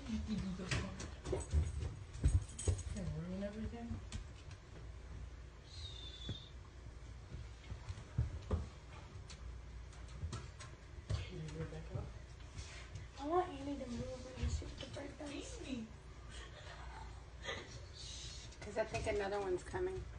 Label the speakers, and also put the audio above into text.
Speaker 1: You do this one. Can ruin everything. Can you back up?
Speaker 2: I want Annie to move and see what the bird does.
Speaker 3: Because I think another one's coming.